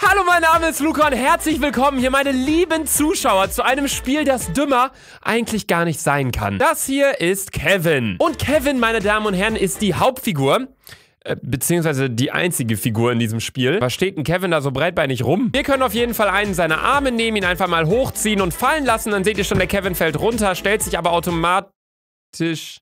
Hallo, mein Name ist Luca und herzlich willkommen hier, meine lieben Zuschauer, zu einem Spiel, das dümmer eigentlich gar nicht sein kann. Das hier ist Kevin. Und Kevin, meine Damen und Herren, ist die Hauptfigur. Beziehungsweise die einzige Figur in diesem Spiel. Was steht denn Kevin da so breitbeinig rum? Wir können auf jeden Fall einen seiner Arme nehmen, ihn einfach mal hochziehen und fallen lassen. Dann seht ihr schon, der Kevin fällt runter, stellt sich aber automatisch...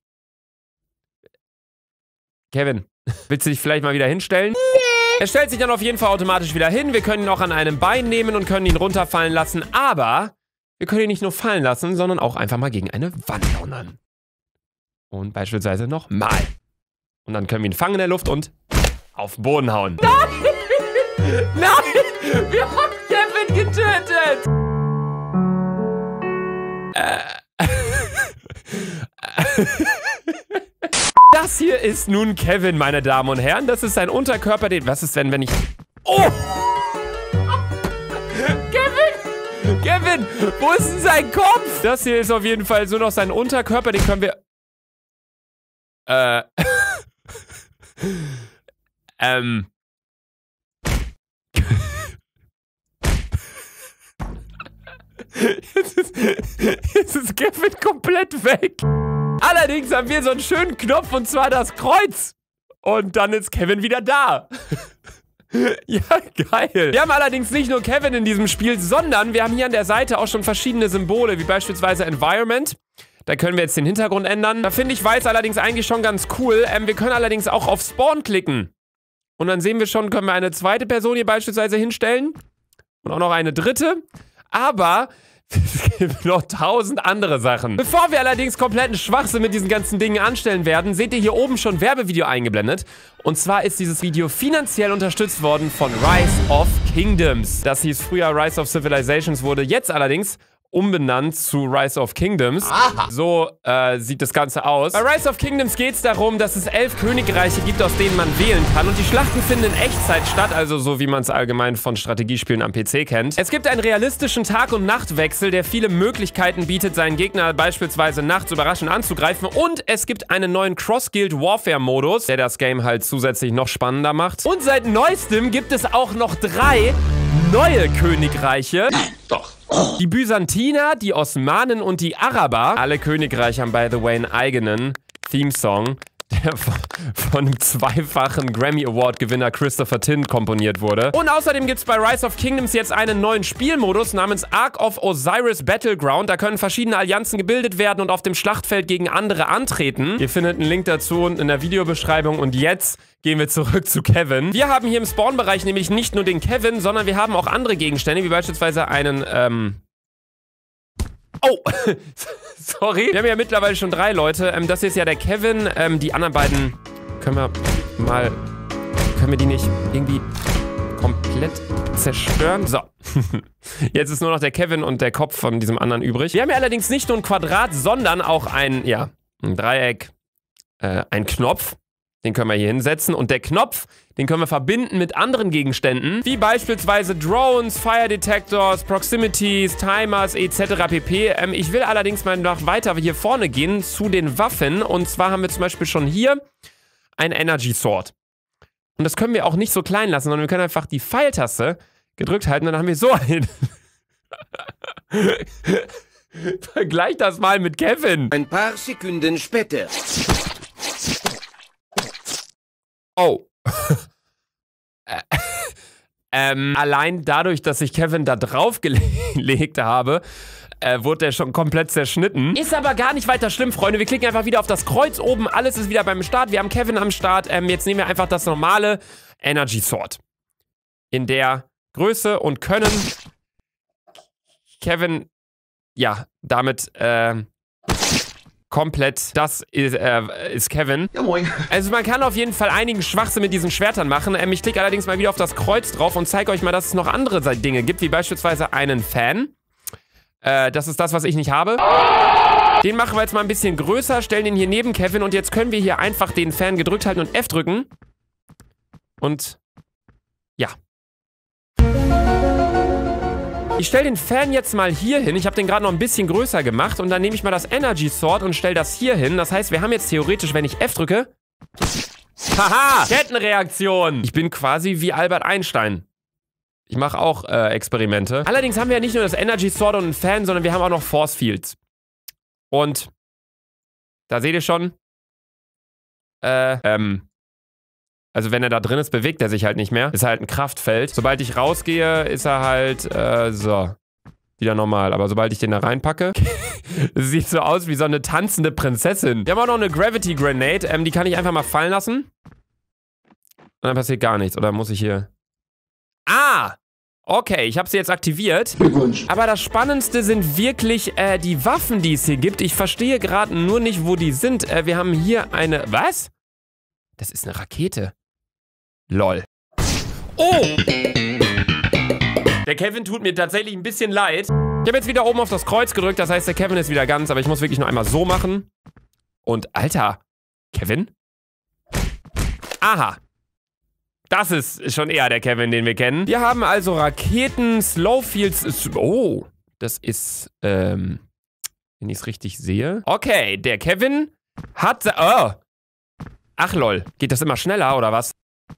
Kevin, willst du dich vielleicht mal wieder hinstellen? Nee. Er stellt sich dann auf jeden Fall automatisch wieder hin. Wir können ihn auch an einem Bein nehmen und können ihn runterfallen lassen. Aber wir können ihn nicht nur fallen lassen, sondern auch einfach mal gegen eine Wand donnern. Und beispielsweise nochmal. Und dann können wir ihn fangen in der Luft und auf den Boden hauen. Nein! Nein! Wir haben Kevin getötet! Das hier ist nun Kevin, meine Damen und Herren. Das ist sein Unterkörper, den... Was ist denn, wenn ich... Oh! Kevin! Kevin! Wo ist denn sein Kopf? Das hier ist auf jeden Fall so noch sein Unterkörper. Den können wir... Jetzt ist Kevin komplett weg. Allerdings haben wir so einen schönen Knopf, und zwar das Kreuz. Und dann ist Kevin wieder da. Ja, geil. Wir haben allerdings nicht nur Kevin in diesem Spiel, sondern wir haben hier an der Seite auch schon verschiedene Symbole, wie beispielsweise Environment. Da können wir jetzt den Hintergrund ändern. Da finde ich weiß allerdings eigentlich schon ganz cool. Wir können allerdings auch auf Spawn klicken. Und dann sehen wir schon, können wir eine zweite Person hier beispielsweise hinstellen. Und auch noch eine dritte. Aber... es gibt noch 1000 andere Sachen. Bevor wir allerdings kompletten Schwachsinn mit diesen ganzen Dingen anstellen werden, seht ihr hier oben schon Werbevideo eingeblendet. Und zwar ist dieses Video finanziell unterstützt worden von Rise of Kingdoms. Das hieß früher Rise of Civilizations, wurde jetzt allerdings umbenannt zu Rise of Kingdoms. Aha. So sieht das Ganze aus. Bei Rise of Kingdoms geht es darum, dass es 11 Königreiche gibt, aus denen man wählen kann. Und die Schlachten finden in Echtzeit statt, also so wie man es allgemein von Strategiespielen am PC kennt. Es gibt einen realistischen Tag- und Nachtwechsel, der viele Möglichkeiten bietet, seinen Gegner beispielsweise nachts überraschend anzugreifen. Und es gibt einen neuen Cross-Guild-Warfare-Modus, der das Game halt zusätzlich noch spannender macht. Und seit neuestem gibt es auch noch 3 neue Königreiche. Nein, doch. Die Byzantiner, die Osmanen und die Araber. Alle Königreiche haben, by the way, einen eigenen Theme-Song, der von einem zweifachen Grammy-Award-Gewinner Christopher Tin komponiert wurde. Und außerdem gibt es bei Rise of Kingdoms jetzt einen neuen Spielmodus namens Ark of Osiris Battleground. Da können verschiedene Allianzen gebildet werden und auf dem Schlachtfeld gegen andere antreten. Ihr findet einen Link dazu unten in der Videobeschreibung. Und jetzt gehen wir zurück zu Kevin. Wir haben hier im Spawn-Bereich nämlich nicht nur den Kevin, sondern wir haben auch andere Gegenstände, wie beispielsweise einen, Oh, sorry. Wir haben ja mittlerweile schon 3 Leute. Das hier ist ja der Kevin. Die anderen beiden können wir die nicht irgendwie komplett zerstören? So. Jetzt ist nur noch der Kevin und der Kopf von diesem anderen übrig. Wir haben ja allerdings nicht nur ein Quadrat, sondern auch ein Dreieck, ein Knopf. Den können wir hier hinsetzen. Und der Knopf, den können wir verbinden mit anderen Gegenständen, wie beispielsweise Drones, Fire Detectors, Proximities, Timers etc. pp. Ich will allerdings mal noch weiter hier vorne gehen zu den Waffen. Und zwar haben wir zum Beispiel schon hier ein Energy Sword. Und das können wir auch nicht so klein lassen, sondern wir können einfach die Pfeiltaste gedrückt halten und dann haben wir so ein... Vergleich das mal mit Kevin. Ein paar Sekunden später. Oh. Allein dadurch, dass ich Kevin da drauf gelegt habe, wurde er schon komplett zerschnitten. Ist aber gar nicht weiter schlimm, Freunde. Wir klicken einfach wieder auf das Kreuz oben. Alles ist wieder beim Start. Wir haben Kevin am Start. Jetzt nehmen wir einfach das normale Energy Sword. In der Größe und können Kevin, ja, damit, komplett, das ist Kevin. Ja, moin. Also man kann auf jeden Fall einigen Schwachsinn mit diesen Schwertern machen. Ich klicke allerdings mal wieder auf das Kreuz drauf und zeige euch mal, dass es noch andere Dinge gibt, wie beispielsweise einen Fan. Das ist das, was ich nicht habe. Den machen wir jetzt mal ein bisschen größer, stellen den hier neben Kevin und jetzt können wir hier einfach den Fan gedrückt halten und F drücken. Und ja. Ich stelle den Fan jetzt mal hier hin. Ich habe den gerade noch ein bisschen größer gemacht. Und dann nehme ich mal das Energy Sword und stelle das hier hin. Das heißt, wir haben jetzt theoretisch, wenn ich F drücke... Haha! Kettenreaktion! Ich bin quasi wie Albert Einstein. Ich mache auch Experimente. Allerdings haben wir ja nicht nur das Energy Sword und einen Fan, sondern wir haben auch noch Force Fields. Und da seht ihr schon, also wenn er da drin ist, bewegt er sich halt nicht mehr. Ist halt ein Kraftfeld. Sobald ich rausgehe, ist er halt, so, wieder normal. Aber sobald ich den da reinpacke, sieht so aus wie so eine tanzende Prinzessin. Wir haben auch noch eine Gravity Grenade. Die kann ich einfach mal fallen lassen. Und dann passiert gar nichts. Oder muss ich hier... Ah! Okay, ich habe sie jetzt aktiviert. Glückwunsch. Aber das Spannendste sind wirklich die Waffen, die es hier gibt. Ich verstehe gerade nur nicht, wo die sind. Wir haben hier eine... Was? Das ist eine Rakete. Lol. Oh! Der Kevin tut mir tatsächlich ein bisschen leid. Ich habe jetzt wieder oben auf das Kreuz gedrückt. Das heißt, der Kevin ist wieder ganz. Aber ich muss wirklich nur einmal so machen. Und, Alter. Kevin? Aha. Das ist schon eher der Kevin, den wir kennen. Wir haben also Raketen, Slowfields. Oh, das ist, wenn ich es richtig sehe. Okay, der Kevin hat... Oh. Ach lol, geht das immer schneller oder was?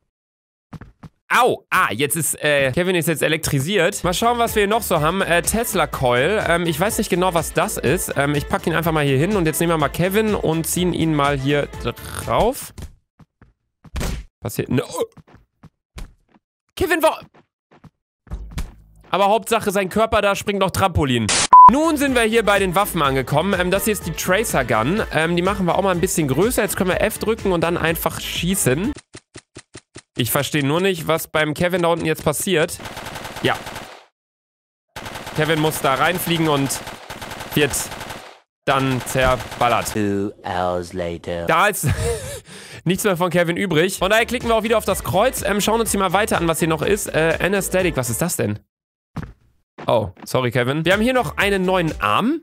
Au, jetzt ist, Kevin ist jetzt elektrisiert. Mal schauen, was wir hier noch so haben. Tesla Coil. Ich weiß nicht genau, was das ist. Ich packe ihn einfach mal hier hin und jetzt nehmen wir mal Kevin und ziehen ihn mal hier drauf. Passiert... Ne, oh. Kevin war... Aber Hauptsache, sein Körper da springt noch Trampolin. Nun sind wir hier bei den Waffen angekommen. Das hier ist die Tracer Gun. Die machen wir auch mal ein bisschen größer. Jetzt können wir F drücken und dann einfach schießen. Ich verstehe nur nicht, was beim Kevin da unten jetzt passiert. Ja. Kevin muss da reinfliegen und wird dann zerballert. 2 hours later. Da ist nichts mehr von Kevin übrig. Von daher klicken wir auch wieder auf das Kreuz. Schauen uns hier mal weiter an, was hier noch ist. Anesthetic, was ist das denn? Oh, sorry, Kevin. Wir haben hier noch einen neuen Arm.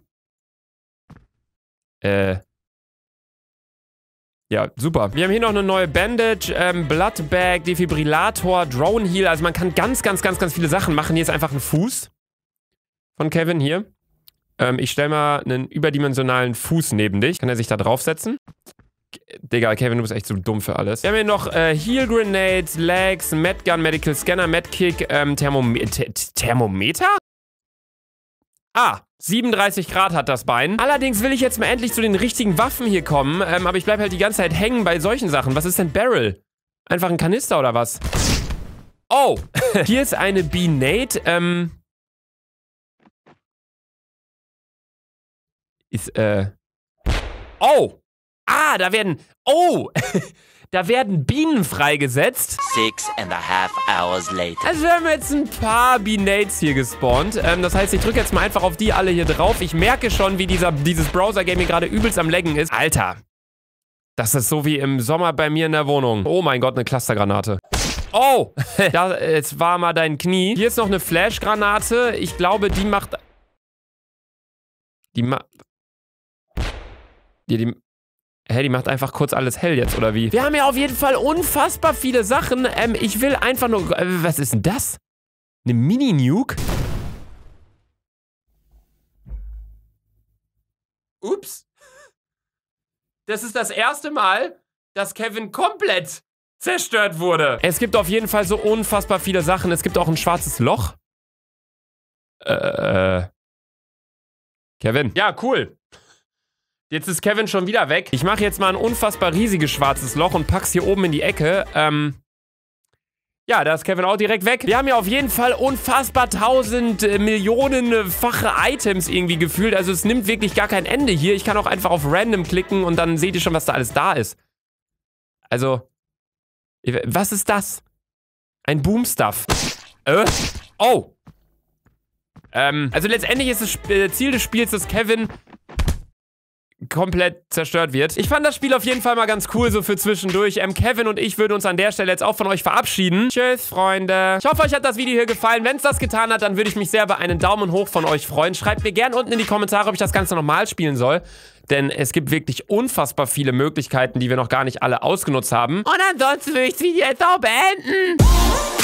Ja, super. Wir haben hier noch eine neue Bandage, Bloodbag, Defibrillator, Drone Heal. Also man kann ganz viele Sachen machen. Hier ist einfach ein Fuß von Kevin hier. Ich stelle mal einen überdimensionalen Fuß neben dich. Kann er sich da draufsetzen? Digga, Kevin, du bist echt so dumm für alles. Wir haben hier noch Heal Grenades, Legs, Medgun, Medical Scanner, Medkick, Thermometer? Ah, 37 Grad hat das Bein. Allerdings will ich jetzt mal endlich zu den richtigen Waffen hier kommen. Aber ich bleibe halt die ganze Zeit hängen bei solchen Sachen. Was ist denn Barrel? Einfach ein Kanister oder was? Oh, hier ist eine B-Nate. Oh! Ah, da werden... Oh! Da werden Bienen freigesetzt. 6.5 hours later. Also wir haben jetzt ein paar B-Nates hier gespawnt. Das heißt, ich drücke jetzt mal einfach auf die alle hier drauf. Ich merke schon, wie dieses Browser-Game hier gerade übelst am Laggen ist. Alter. Das ist so wie im Sommer bei mir in der Wohnung. Oh mein Gott, eine Clustergranate. Oh! Jetzt war mal dein Knie. Hier ist noch eine Flashgranate. Ich glaube, die macht... Die macht einfach kurz alles hell jetzt, oder wie? Wir haben ja auf jeden Fall unfassbar viele Sachen. Ich will einfach nur... was ist denn das? Eine Mini-Nuke? Ups. Das ist das erste Mal, dass Kevin komplett zerstört wurde. Es gibt auf jeden Fall so unfassbar viele Sachen. Es gibt auch ein schwarzes Loch. Kevin. Ja, cool. Jetzt ist Kevin schon wieder weg. Ich mache jetzt mal ein unfassbar riesiges schwarzes Loch und pack's hier oben in die Ecke. Ja, da ist Kevin auch direkt weg. Wir haben ja auf jeden Fall unfassbar 1000 millionenfache Items irgendwie gefühlt. Also es nimmt wirklich gar kein Ende hier. Ich kann auch einfach auf Random klicken und dann seht ihr schon, was da alles da ist. Also, was ist das? Ein Boom-Stuff. Oh. Also letztendlich ist das Ziel des Spiels, dass Kevin komplett zerstört wird. Ich fand das Spiel auf jeden Fall mal ganz cool, so für zwischendurch. Kevin und ich würden uns an der Stelle jetzt auch von euch verabschieden. Tschüss, Freunde. Ich hoffe, euch hat das Video hier gefallen. Wenn es das getan hat, dann würde ich mich sehr über einen Daumen hoch von euch freuen. Schreibt mir gerne unten in die Kommentare, ob ich das Ganze nochmal spielen soll. Denn es gibt wirklich unfassbar viele Möglichkeiten, die wir noch gar nicht alle ausgenutzt haben. Und ansonsten würde ich das Video jetzt auch beenden.